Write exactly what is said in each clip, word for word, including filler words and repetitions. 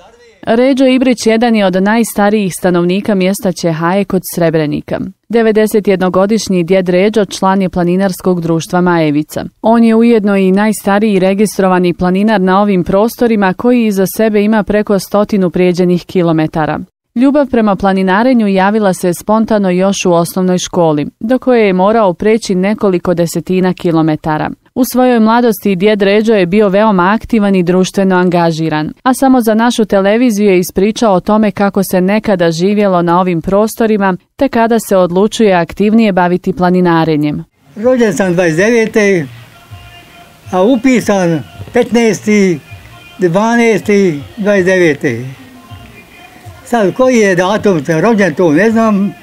Ređo Ibrić jedan je od najstarijih stanovnika mjesta Ćehaje kod Srebrenika. devedesetjednogodišnji djed Ređo član je planinarskog društva Majevica. On je ujedno i najstariji registrovani planinar na ovim prostorima koji iza sebe ima preko stotinu prijeđenih kilometara. Ljubav prema planinarenju javila se spontano još u osnovnoj školi, do koje je morao preći nekoliko desetina kilometara. U svojoj mladosti djed Ređo je bio veoma aktivan i društveno angažiran, a samo za našu televiziju je ispričao o tome kako se nekada živjelo na ovim prostorima, te kada se odlučuje aktivnije baviti planinarenjem. Rođen sam dvadeset devete. a upisan petnaesti dvanaesti dvadeset devete. Sad koji je datum sam rođen, to ne znam.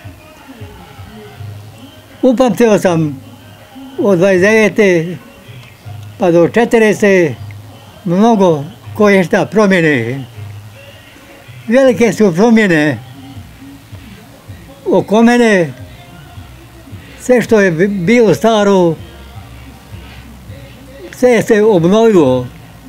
Upamtio sam od dvadeset devete pa do četrdesete mnogo koje šta promjene. Velike su promjene oko mene. Sve što je bilo staro, sve se obnovilo.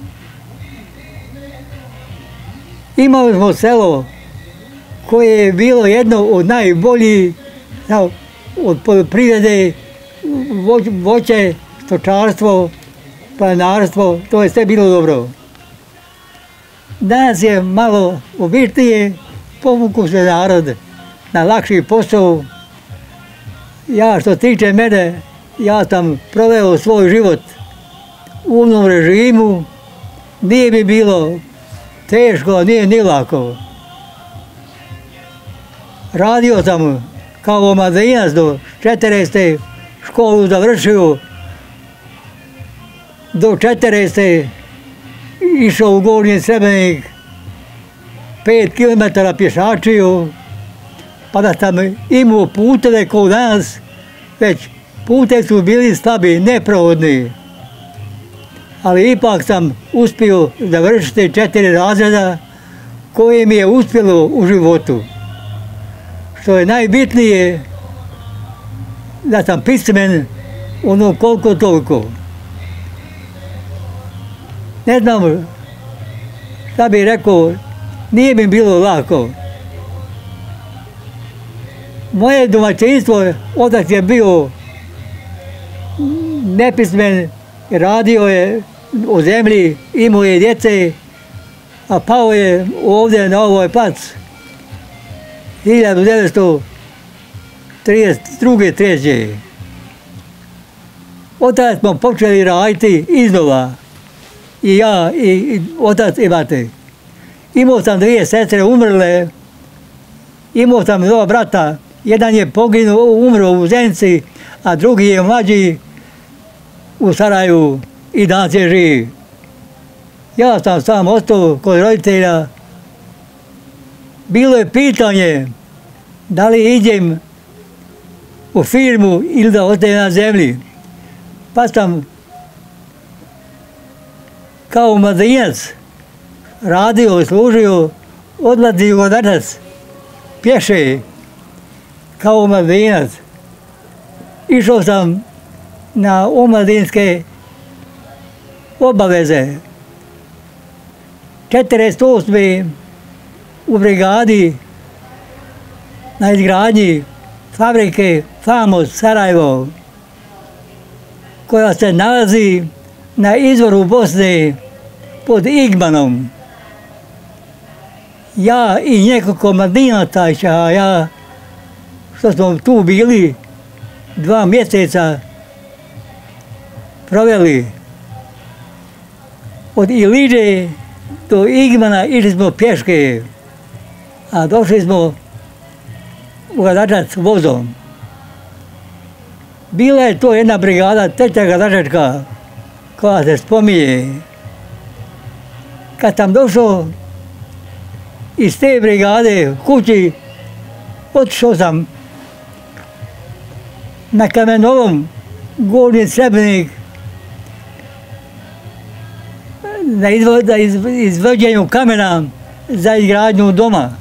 Imali smo selo koje je bilo jedno od najboljih od poljoprivrede, voće, stočarstvo, planinarstvo, to je sve bilo dobro. Danas je malo običnije, povuku se narod na lakši posao. Ja što tiče mene, ja sam proveo svoj život u onom režimu, nije mi bilo teško, nije ni lako. Radio sam kao omladinac do četrdesete školu završio, do četrdesete išao u Gornji Srebrenik, pet kilometara pješačio, pa da sam imao puteve kao danas, već putevi su bili slabi, neprohodni. Ali ipak sam uspio završiti četiri razreda koje mi je uspjelo u životu. Što je najbitnije, da sam pismen ono koliko toliko. Ne znam šta bih rekao, nije mi bilo lako. Moje domaćinstvo, otac je bio nepismen, radio je u zemlji, imao je djece, a pao je ovdje na ovoj plac hiljadu devetsto trideset druge. treće. Od tada smo počeli raditi iznova. I ja, i, i otac i mati. Imao sam dvije sestre umrle, imao sam dva brata, jedan je poginuo, umro u Zenici, a drugi je mlađi u Sarajevu i danas je živ. Ja sam sam ostao kod roditelja. Bilo je pitanje da li idem u firmu ili da ostajem na zemlji. Pa sam kao mladinac radio i služio, odlazio u Dačac, pješe kao mladinac. Išao sam na omladinske obaveze. četrdeset osme u brigadi na izgradnji fabrike Famos Sarajevo, koja se nalazi na izvoru Bosne pod Igmanom. Ja i nekoliko mladinaca, ja, što smo tu bili, dva mjeseca proveli. Od Iliđe do Igmana išli smo pješke, a došli smo u Gadačac vozom. Bila je to jedna brigada, treća Gadačačka, koja se spominje. Kad sam došao iz te brigade kući, otišao sam na Kamenovom, Gornji Srebrenik, na izvođenju kamena za izgradnju doma.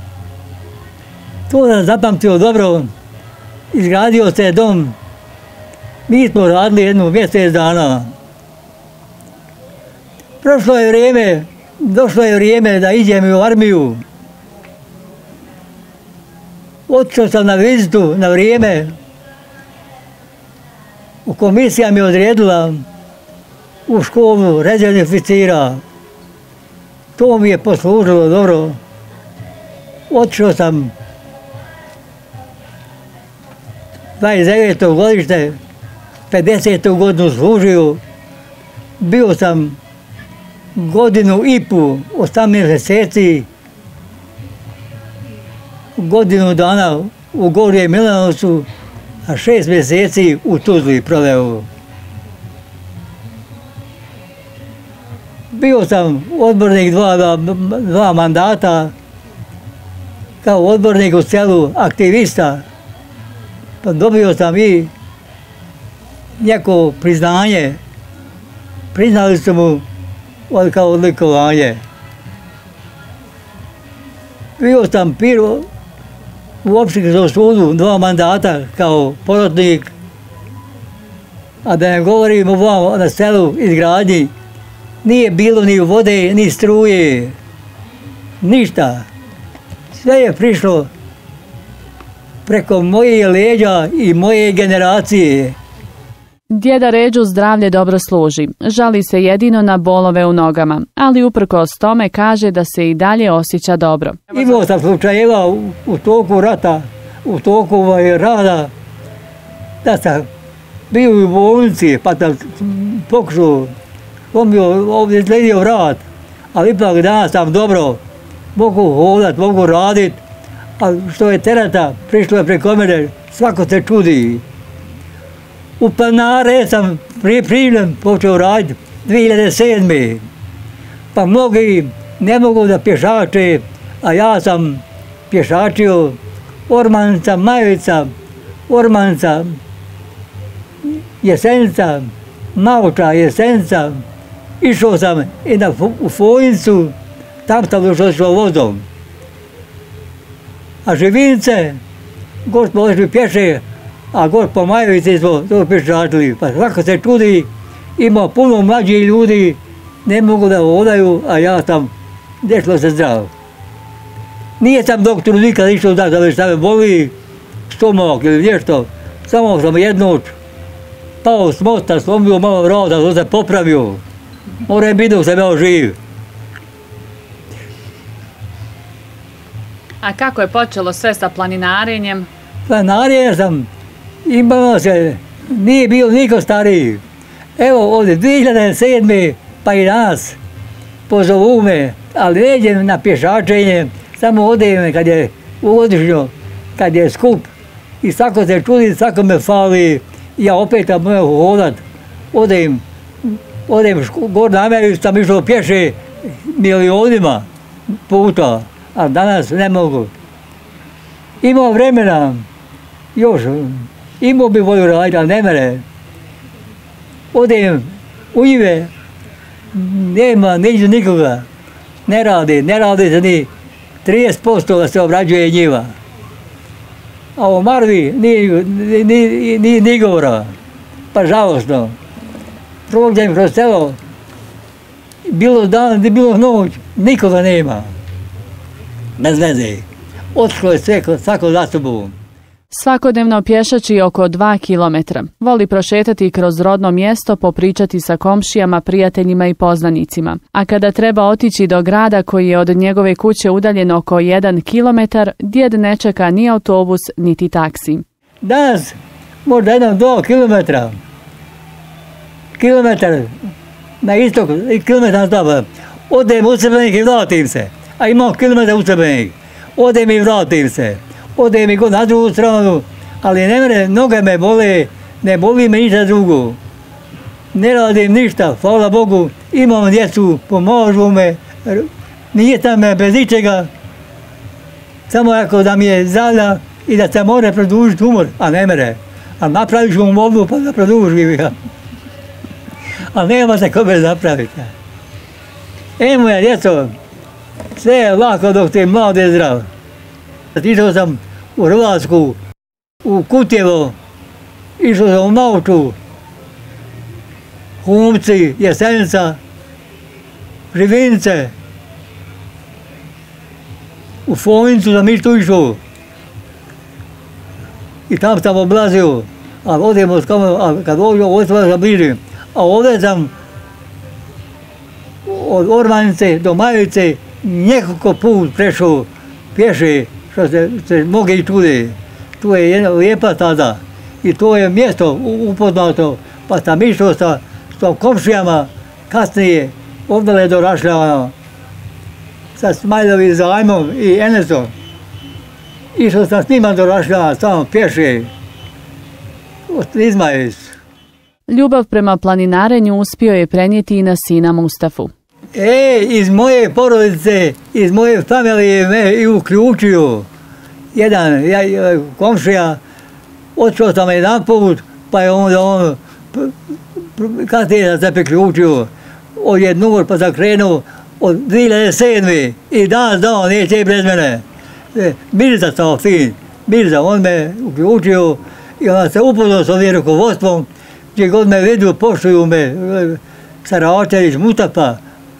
To sam zapamtio dobro, izgradio se dom. Mi smo radili jednu mjesec dana. Prošlo je vrijeme, došlo je vrijeme da idem u armiju. Otišao sam na vizitu na vrijeme. Komisija mi je odredila u školu rezervnih oficira. To mi je poslužilo dobro. Otišao sam dvadeset deveto godište, pedesetu godinu služio. Bio sam godinu i pol, osamnaest mjeseci, godinu dana u Gornjem Milanovcu, a šest mjeseci u Tuzli proveo. Bio sam odbornik dva, dva, dva mandata, kao odbornik u selu aktivista. Pa dobio sam i neko priznanje. Priznali su mu kao odlikovanje. Bio sam prvo u opštinskom sudu dva mandata kao porotnik, a da ne govorim o na selu izgradnji, nije bilo ni vode, ni struje, ništa. Sve je prišlo preko moje leđa i moje generacije. Djeda Ređu zdravlje dobro služi, žali se jedino na bolove u nogama, ali uprkos tome kaže da se i dalje osjeća dobro. Imao sam slučajeva u, u toku rata, u toku ovaj, rada, da sam bio u bolnici, pa sam pokušao, on mi ovdje izgledio vrat, ali ipak danas sam dobro, mogu hodat, mogu radit, a što je terata, prišlo je preko mene, svako se čudi. U Planare sam prije primljen počeo raditi dvije hiljade sedme. Pa mnogi ne mogu da pješače, a ja sam pješačio Ormanica, Majevica, Ormanica, Jesenica, Mauča, Jesenica. Išao sam i na, u Fojnicu, tam sam došao vozom. A Živince, gost možeš pješe, a gore po Majevici smo to pješačili. Pa svako se čudi, ima puno mlađih ljudi, ne mogu da hodaju, a ja sam dešlo se zdrav. Nije sam doktoru nikad išao da da šta me boli, stomak ili nešto, samo sam jednu pao s mosta, slomio malo vrata, to se popravio. Mora je biti dok sam ja živ. A kako je počelo sve sa planinarenjem? Planinarenjem sam imao se, nije bio niko stariji. Evo ovdje dvije hiljade sedme pa i danas pozovu me, ali ne idem na pješačenje, samo odem kad je ugodišnjo, kad je skup i svako se čudi, svako me fali, ja opet mogu hodat, odem, odem gore na Ameriku, sam išao pješe milionima puta, a danas ne mogu. Imao vremena, još, imao bi volju raditi, ali ne mere. Odem u njive, nema, neđu nikoga, ne radi, ne radi se ni trideset posto da se obrađuje njiva. A o Marvi nije ni, ni, ni, ni govora, pa žalostno. Prođem kroz selo, bilo dan, bilo noć, nikoga nema. Bez veze. Otišlo je sve, svako za sobom. Svakodnevno pješači oko dva kilometra. Voli prošetati kroz rodno mjesto, popričati sa komšijama, prijateljima i poznanicima. A kada treba otići do grada koji je od njegove kuće udaljen oko jedan kilometar, djed ne čeka ni autobus, niti taksi. Danas možda jedan do kilometra. Kilometar na istok i kilometar na zapad. Odem u Srebrnik i vratim se. A imam kilometar u Srebrnik. Odem i vratim se. Odem i god na drugu stranu, ali ne mere, noge me bole, ne boli me ništa drugo. Ne radim ništa, hvala Bogu, imam djecu, pomažu me, nije tam me bez ničega, samo ako da mi je zada i da se more produžiti umor, a ne mere. A napravit ću mu mobu pa da produžim ga. A nema se kome napraviti. E moja djeco, sve je lako dok te mlad i zdrav. Išao sam u Hrvatsku, u Kutjevo, išao sam u Mauču, Humci, Jesenica, Živince, u Fojnicu sam isto išao. I tam sam oblazio, a odemo s kamerom, a kad ovdje ostalo sam bliže. A ovdje sam od Ormanice do Majevice nekoliko put prešao pješe, što se, se mnogi i čude. Tu je jedna lijepa tada i to je mjesto upoznato, pa sam išao sa, sa komšijama kasnije, ovdje je dorašljavano, sa Smajlovim Zajmom i Enesom. Išao sam s njima dorašljavano, samo pješe, od Izmajevicu. Ljubav prema planinarenju uspio je prenijeti i na sina Mustafu. E, iz moje porodice, iz moje familije me i uključio. Jedan ja, komšija, otišao sam jedan put, pa je onda on kasnije se priključio. Od jednog pa sam krenuo od dvije hiljade sedme. I danas dan neće bez mene. Mirza sam fin, Mirza, on me uključio i onda se upoznao s ovim rukovodstvom, gdje god me vidio, poštuju me, Saračević, Mustafa.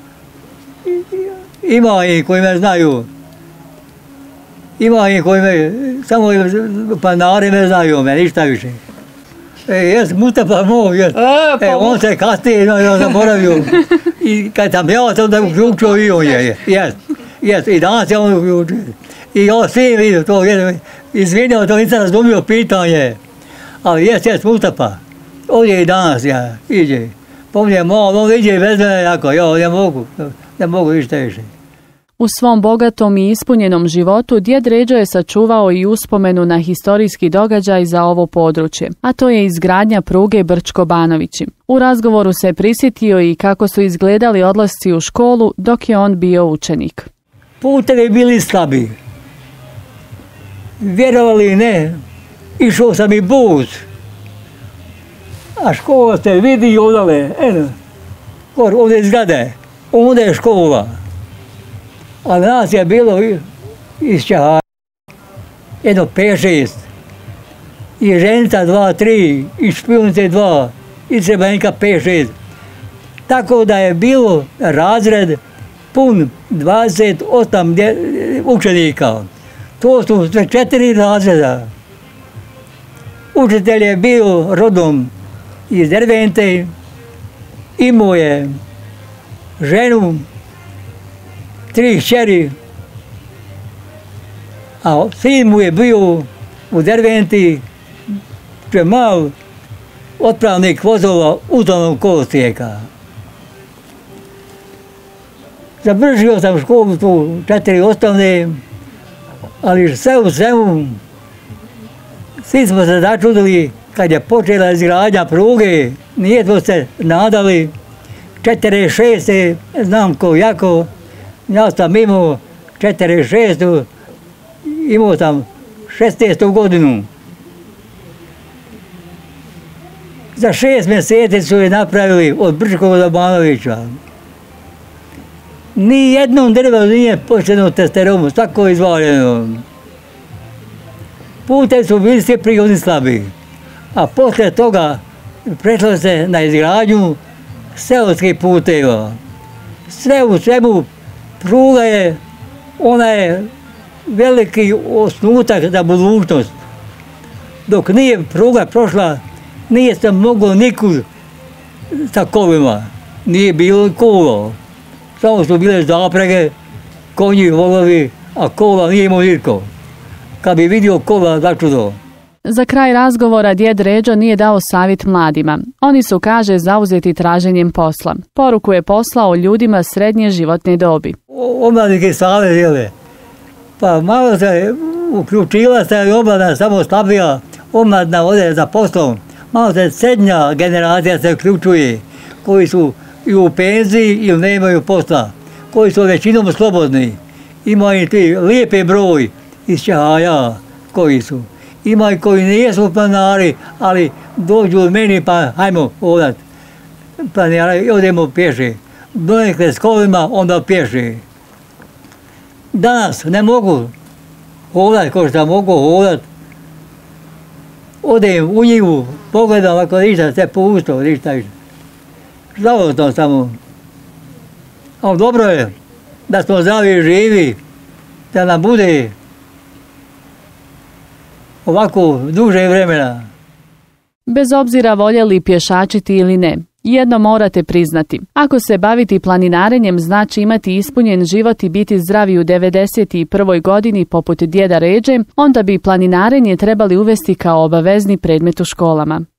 Ima i koji me znaju. Ima i koji me, samo planari me znaju, me ništa više. E, jes, Mustafa moj, jes. E, on se kasnije no, zaboravio. I kad sam ja sam da uključio i on je, jes. Jes, i danas je on uključio. I ja svi vidio to, jes. Izvinio, to nisam razumio pitanje. Ali jes, jes, Mustafa. Ovdje i danas ja, iđe. Pomnijem, on, on iđe bez mene jako, ja ne mogu, ne mogu ništa više. U svom bogatom i ispunjenom životu djed Ređo je sačuvao i uspomenu na historijski događaj za ovo područje, a to je izgradnja pruge Brčko-Banovići. U razgovoru se prisjetio i kako su izgledali odlasci u školu dok je on bio učenik. Putevi bili slabi. Vjerovali ne, išao sam i bus. A škola se vidi odale, eno, ovdje zgrade, ovdje je škola. A nas je bilo iz Čahaja, jedno pet šest, i Ženica dva, tri, i Špijunice dva, i Srebrenika pet šest. Tako da je bilo razred pun dvadeset osam učenika. To su sve četiri razreda. Učitelj je bio rodom iz Dervente, imao je ženu, tri kćeri, a sin mu je bio u Derventi, Čemal, otpravnik vozova ustavnog kolosijeka. Završio sam školu tu četiri osnovne, ali sve u svemu, svi smo se začudili kad je počela izgradnja pruge, nije smo se nadali, četiri šest, znam ko jako, ja sam imao četiri šest, imao sam šesnaestu godinu. Za šest mjeseci su je napravili od Brčkog do Banovića. Ni jednom drvo nije počeno testerom, svako izvaljeno. Pute su bili svi prigodni slabi, a poslije toga prešlo se na izgradnju seoskih puteva. Sve u svemu pruga je, ona je veliki osnutak za budućnost. Dok nije pruga prošla, nije se moglo nikud sa kolima, nije bilo kola. Samo su bile zaprege, konji, volovi, a kola nije imao nitko. Kad bi vidio kola, začudo. Za kraj razgovora djed Ređo nije dao savjet mladima. Oni su, kaže, zauzeti traženjem posla. Poruku je poslao ljudima srednje životne dobi. Omladinski savjet, jele. Pa malo se uključila se i omladna samo slabija, omladna ode za poslom. Malo se srednja generacija se uključuje, koji su i u penziji ili nemaju posla, koji su većinom slobodni. Imaju ti lijepi broj iz Čahaja koji su. Ima i koji nisu planari, ali dođu od meni pa hajmo odat planirati i odemo pješe. Donekle s kolima, onda pješe. Danas ne mogu hodat kao što mogu hodat. Odem u njivu, pogledam ako ništa, sve pusto, ništa više. Žalostno samo. Ali dobro je da smo zdravi i živi, da nam bude ovako duže vremena. Bez obzira voljeli pješačiti ili ne, jedno morate priznati. Ako se baviti planinarenjem znači imati ispunjen život i biti zdravi u devedeset prvoj godini poput djeda Ređe, onda bi planinarenje trebali uvesti kao obavezni predmet u školama.